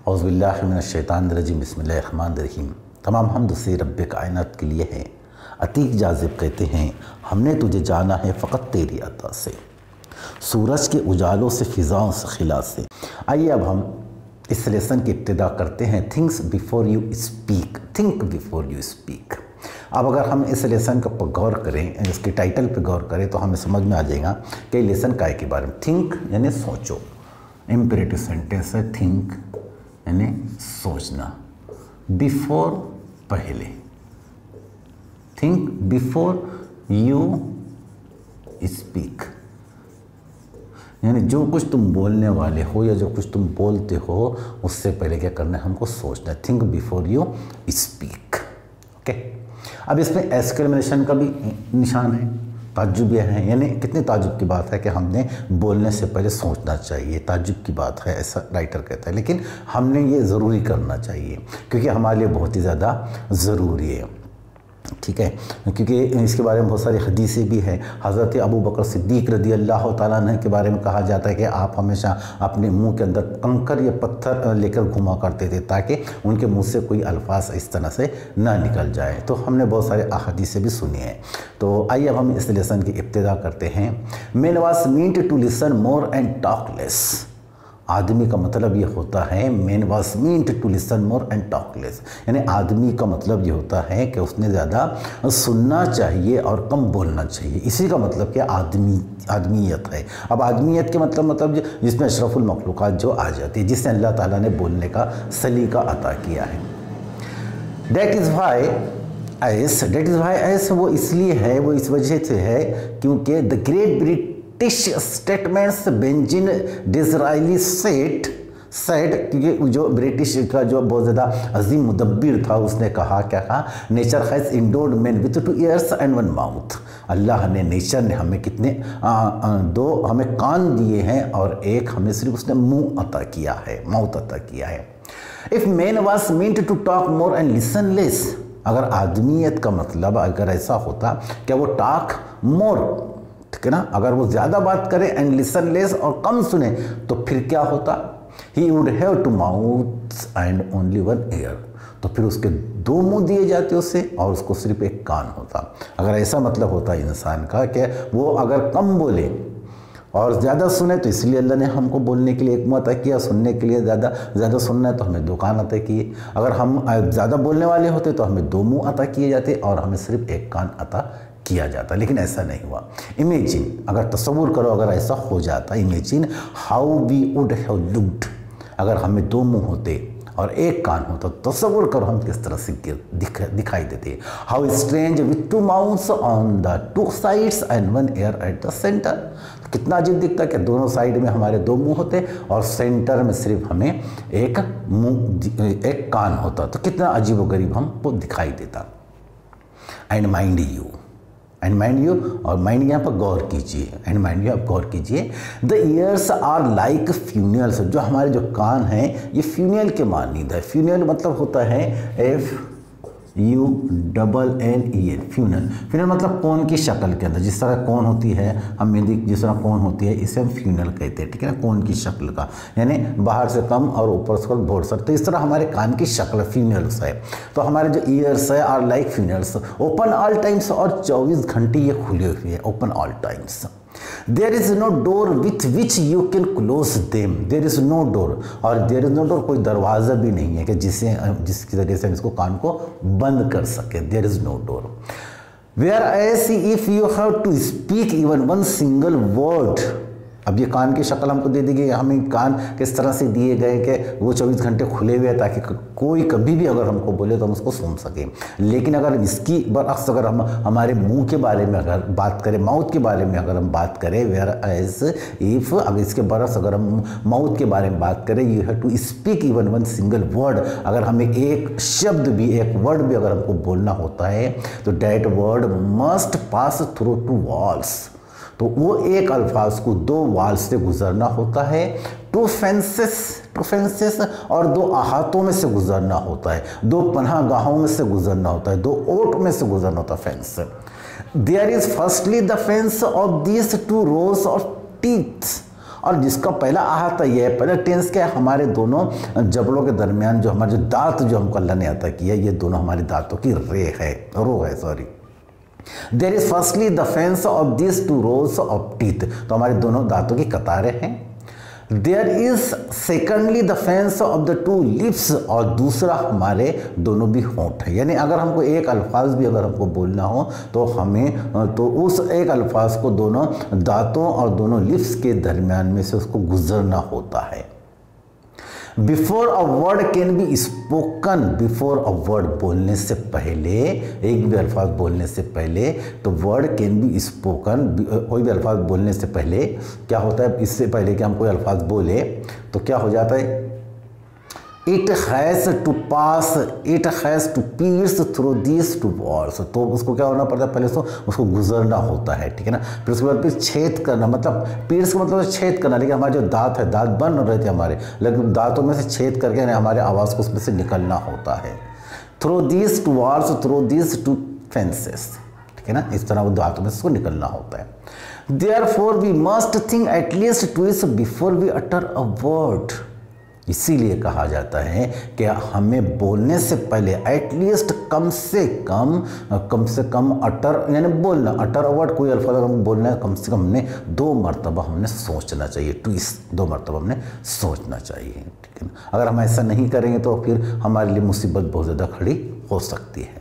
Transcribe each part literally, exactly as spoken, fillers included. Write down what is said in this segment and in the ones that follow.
औज़ुबिल्लाहि मिनश्शैतानिर्रजीम बिस्मिल्लाहिर्रहमानिर्रहीम। तमाम हम्द से रब्बे कायनात के लिए है। अतीक जाज़िब कहते हैं हमने तुझे जाना है फ़कत तेरी अता से, सूरज के उजालों से फ़िज़ाओं से खिला से। आइए अब हम इस लेसन की इब्तिदा करते हैं। Thinks before you speak, think before you speak. अब अगर हम इस लेसन का गौर करें, इसके टाइटल पर गौर करें तो हमें समझ में आ जाएगा कि लेसन काय के बारे में। थिंक यानी सोचो, इम्पेरेटिव सेंटेंस है। थिंक यानी सोचना, बिफोर पहले, थिंक बिफोर यू स्पीक, यानी जो कुछ तुम बोलने वाले हो या जो कुछ तुम बोलते हो उससे पहले क्या करना है, हमको सोचना है। Think before you speak. Okay, अब इसमें एक्सक्लेमेशन का भी निशान है, ताज्जुब है, यानी कितनी ताज्जुब की बात है कि हमने बोलने से पहले सोचना चाहिए। ताज्जुब की बात है ऐसा राइटर कहता है, लेकिन हमने ये ज़रूरी करना चाहिए क्योंकि हमारे लिए बहुत ही ज़्यादा ज़रूरी है। ठीक है, क्योंकि इसके बारे में बहुत सारी हदीसें भी हैं। हज़रत अबू बकर सिद्दीक़ रज़ी अल्लाह तआला अन्हु के बारे में कहा जाता है कि आप हमेशा अपने मुंह के अंदर कंकर या पत्थर लेकर घुमा करते थे ताकि उनके मुंह से कोई अल्फाज इस तरह से ना निकल जाए। तो हमने बहुत सारे हदीसें भी सुनी हैं। तो आइए अब हम इस लेसन की इब्तिदा करते हैं। Man was meant to listen more and talk less. आदमी का मतलब ये होता है, man was meant to listen more and talk less, यानी आदमी का मतलब ये होता है कि उसने ज़्यादा सुनना चाहिए और कम बोलना चाहिए। इसी का मतलब क्या आदमी आदमीयत है। अब आदमीयत के मतलब मतलब जिसमें अशरफुल मखलूक़ात जो आ जाती है, जिससे अल्लाह ताला ने बोलने का सलीका अता किया है। That is why as that is why as वो इसलिए है, वो इस वजह से है क्योंकि the great brit british statements Benjamin Disraeli said said क्योंकि जो ब्रिटिश का जो बहुत ज़्यादा अजीम मुदब्बिर था उसने कहा, क्या कहा, nature has endowed man with two ears and one mouth. अल्लाह ने, नेचर ने हमें कितने आ, आ, दो हमें कान दिए हैं और एक हमें सिर्फ उसने मुंह अता किया है, माउथ अता किया है। If man was meant to talk more and listen less, अगर आदमियत का मतलब अगर ऐसा होता क्या वो टॉक मोर, ठीक है ना, अगर वो ज़्यादा बात करे एंड लिसन लेस और कम सुने तो फिर क्या होता, he would have two mouth and only one ear, तो फिर उसके दो मुंह दिए जाते उसे और उसको सिर्फ एक कान होता। अगर ऐसा मतलब होता इंसान का कि वो अगर कम बोले और ज़्यादा सुने तो इसलिए अल्लाह ने हमको बोलने के लिए एक मुंह अता किया, सुनने के लिए ज़्यादा ज़्यादा सुनना है तो हमें दो कान अता किए। अगर हम ज़्यादा बोलने वाले होते तो हमें दो मुंह अता किए जाते और हमें सिर्फ एक कान अता किया जाता, लेकिन ऐसा नहीं हुआ। इमेजिन, अगर तस्वुर करो अगर ऐसा हो जाता, imagine how we would have looked, अगर हमें दो मुंह होते और एक कान होता, तस्वुर करो हम किस तरह से दिख, दिखाई देते। How strange with two mouths on the two sides and one ear at the centre, कितना अजीब दिखता कि दोनों साइड में हमारे दो मुंह होते और सेंटर में सिर्फ हमें एक मुंह एक कान होता, तो कितना अजीब व गरीब हमको दिखाई देता। And mind you, and mind you, और माइंड यहाँ पर गौर कीजिए, एंड माइंड यू आप गौर कीजिए। The ears are like funnels, जो हमारे जो कान हैं ये फ्यूनियल के मानींद है। फ्यूनियल मतलब होता है F U double N E L, funnel. Funnel मतलब कोन की शक्ल के अंदर, जिस तरह कोन होती है हम मेहंदी जिस तरह कोन होती है इसे हम फ्यूनल कहते हैं, ठीक है ना, कोन की शक्ल का, यानी बाहर से कम और ऊपर से बहुत सर, तो इस तरह हमारे कान की शक्ल फ्यूनल्स है। तो हमारे जो ईयर्स है are like funnels, open all times, और चौबीस घंटे ये खुले हुए हैं, open all times. There is no door with which you can close them, there is no door, और देयर इज नो डोर, कोई दरवाज़ा भी नहीं है कि जिसे जिसकी जरिए से हम इसको कान को बंद कर सके। There is no door. Whereas if you have to speak even one single word, अब ये कान की शक्ल हमको दे दी गई, हमें कान किस तरह से दिए गए कि वो चौबीस घंटे खुले हुए हैं ताकि कोई कभी भी अगर हमको बोले तो हम उसको सुन सकें। लेकिन अगर इसकी बरअक्स अगर हम हमारे मुंह के बारे में अगर बात करें, माउथ के बारे में अगर हम बात करें, वेयर एज इफ, अगर इसके बरअक्स अगर हम माउथ के बारे में बात करें, you have to speak even one single word, अगर हमें एक शब्द भी, एक वर्ड भी अगर हमको बोलना होता है तो that word must pass through two walls, तो वो एक अल्फाज को दो वाल से गुजरना होता है, टू फेंसेस टू फेंसेस और दो अहातों में से गुजरना होता है, दो पनाह गाहों में से गुजरना होता है, दो ओट में से गुजरना होता है, fence. There is firstly the fence of these two rows of teeth, और जिसका पहला आहत है ये पहला टेंस क्या है, हमारे दोनों जबड़ों के दरमियान जो हमारे जो दांत जो हमको अल्लाह ने अता किया, ये दोनों हमारे दांतों की रे है, रो है sorry. There is firstly the fence of this two rows of teeth, तो हमारे दोनों दांतों की कतारें हैं। There is secondly the fence of the two lips, और दूसरा हमारे दोनों भी होंठ है। यानी अगर हमको एक अल्फाज भी अगर हमको बोलना हो तो हमें तो उस एक अल्फाज को दोनों दांतों और दोनों लिप्स के दरमियान में से उसको गुजरना होता है। Before a word can be spoken, before a word बोलने से पहले, एक भी अल्फाज बोलने से पहले, तो वर्ड कैन बी स्पोकन, कोई भी अल्फाज बोलने से पहले क्या होता है, इससे पहले कि हम कोई अल्फाज बोले तो क्या हो जाता है, it has to pass, it has to pass through this two words, तो उसको क्या होना पड़ता है, पहले उसको उसको गुजरना होता है, ठीक है ना। फिर उसके बाद फिर छेद करना, मतलब पीस का मतलब छेद करना, लेकिन हमारे जो दांत है, दांत बन रहे थे हमारे, लेकिन दांतों में से छेद करके हमारे आवाज़ को उसमें से निकलना होता है। Through this two words, through this two fences, ठीक है ना, इस तरह वो दांतों में से उसको निकलना होता है। Therefore we must think at least twice before we utter a word, इसीलिए कहा जाता है कि हमें बोलने से पहले एटलीस्ट कम से कम कम से कम अटर यानी बोलना, अटर वर्ड कोई अल्फाज हम बोलना है, कम से कम हमने दो मरतबा हमने सोचना चाहिए, ट्विस दो मरतबा हमने सोचना चाहिए, ठीक है ना। अगर हम ऐसा नहीं करेंगे तो फिर हमारे लिए मुसीबत बहुत ज़्यादा खड़ी हो सकती है।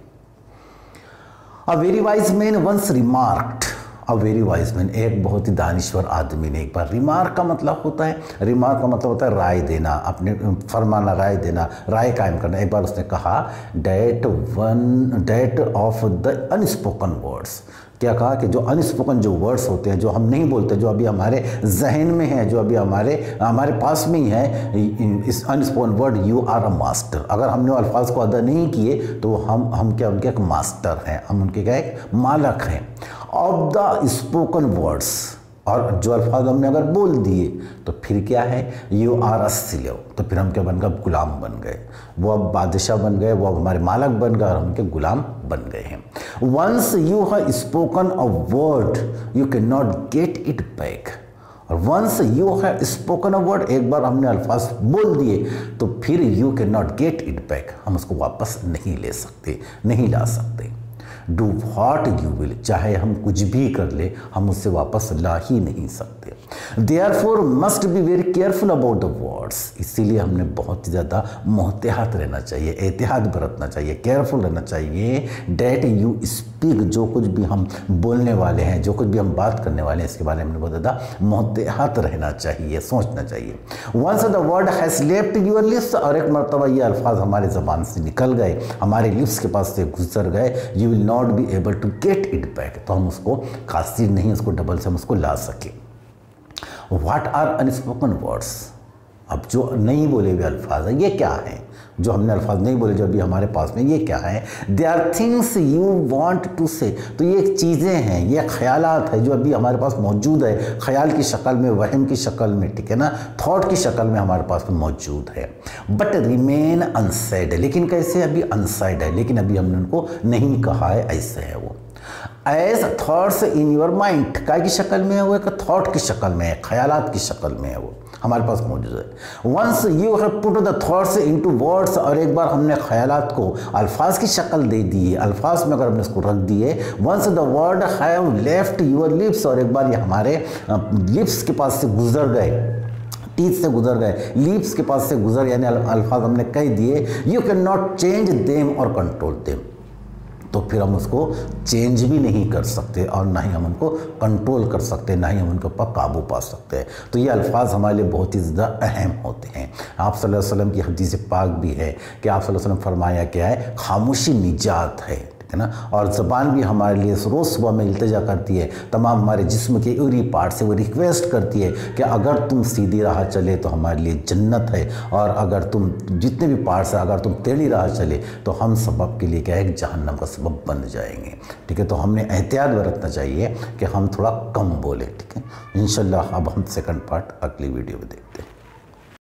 A very wise man once remarked, a very wise man, एक बहुत ही दानिश्वर आदमी ने एक बार, रिमार्क का मतलब होता है, रिमार्क का मतलब होता है राय देना, अपने फरमाना, राय देना, राय कायम करना। एक बार उसने कहा that one that of the unspoken words, क्या कहा कि जो अनस्पोकन जो वर्ड्स होते हैं, जो हम नहीं बोलते, जो अभी हमारे जहन में हैं, जो अभी हमारे हमारे पास में ही है, इस unspoken word you are a master, अगर हमने वो अल्फाज को अदा नहीं किए तो हम हम क्या उनके एक मास्टर हैं, हम उनके क्या एक मालक हैं। ऑफ द स्पोकन वर्ड्स, और जो अल्फाज हमने अगर बोल दिए तो फिर क्या है, यू आर अ स्लेव, तो फिर हम क्या बन गए, गुलाम बन गए, वो अब बादशाह बन गए, वो अब हमारे मालक बन गए और हम के गुलाम बन गए हैं। Once you have spoken a word you can not get it back, और once you have spoken a word, एक बार हमने अल्फाज बोल दिए तो फिर you can not get it back, हम उसको वापस नहीं ले सकते, नहीं ला सकते। डू व्हाट यू विल, चाहे हम कुछ भी कर ले हम उससे वापस ला ही नहीं सकते। Therefore must be very careful about the words, इसीलिए हमने बहुत ज़्यादा मोहतियात रहना चाहिए, एहतियात बरतना चाहिए, केयरफुल रहना चाहिए। डेट यू स्पीक, जो कुछ भी हम बोलने वाले हैं, जो कुछ भी हम बात करने वाले हैं, इसके बारे में बहुत ज़्यादा मोहतियात रहना चाहिए, सोचना चाहिए। Once the word has left your lips, और एक मरतबा ये अल्फाज हमारे ज़बान से निकल गए, हमारे लिप्स के पास से गुजर गए, you will not be able to get it back, तो हम उसको खासी नहीं, उसको डबल से हम उसको ला सके। व्हाट आर अनस्पोकन वर्ड्स, अब जो नहीं बोले हुए अल्फाज है, ये क्या है, जो हमने अल्फाज नहीं बोले जो अभी हमारे पास में, ये क्या है। They are things you want to say, तो ये चीज़ें हैं, ये ख्यालात है जो अभी हमारे पास मौजूद है, ख्याल की शक्ल में, वहम की शक्ल में, ठीक है ना, थॉट की शक्ल में हमारे पास में मौजूद है। बट रिमेन अनसेड, लेकिन कैसे, अभी अनसेड है, लेकिन अभी हमने उनको नहीं कहा है, ऐसे है वो। As thoughts in your mind, काय की शक्ल में है वो, एक थॉट की शक्ल में है, ख्यालात की शक्ल में है, वो हमारे पास मौजूद है। Once you have put the thoughts into words, और एक बार हमने ख्यालात को अल्फाज की शक्ल दे दी है, अल्फाज में अगर हमने इसको रख दिए, once the word have left your lips, और एक बार ये हमारे लिप्स के पास से गुजर गए, टीथ से गुजर गए, लिप्स के पास से गुजर, यानी अल्फाज हमने कह दिए, you can not change them और कंट्रोल देम, तो फिर हम उसको चेंज भी नहीं कर सकते और ना ही हम उनको कंट्रोल कर सकते, ना ही हम उनके ऊपर काबू पा सकते हैं। तो ये अल्फाज हमारे लिए बहुत ही ज़्यादा अहम होते हैं। आप सल्लल्लाहु अलैहि वसल्लम की हदीस पाक भी है कि आप सल्लल्लाहु अलैहि वसल्लम फरमाया क्या है, खामोशी निजात है, है ना। और ज़बान भी हमारे लिए रोज़ सुबह में इल्तिजा करती है, तमाम हमारे जिस्म के एवरी पार्ट से वो रिक्वेस्ट करती है कि अगर तुम सीधी राह चले तो हमारे लिए जन्नत है, और अगर तुम जितने भी पार्ट्स हैं अगर तुम टेढ़ी राह चले तो हम सबब के लिए क्या है, जहन्नम का सबब बन जाएंगे, ठीक है। तो हमने एहतियात बरतना चाहिए कि हम थोड़ा कम बोले, ठीक है। इंशाल्लाह अब हम सेकंड पार्ट अगली वीडियो में देखते हैं।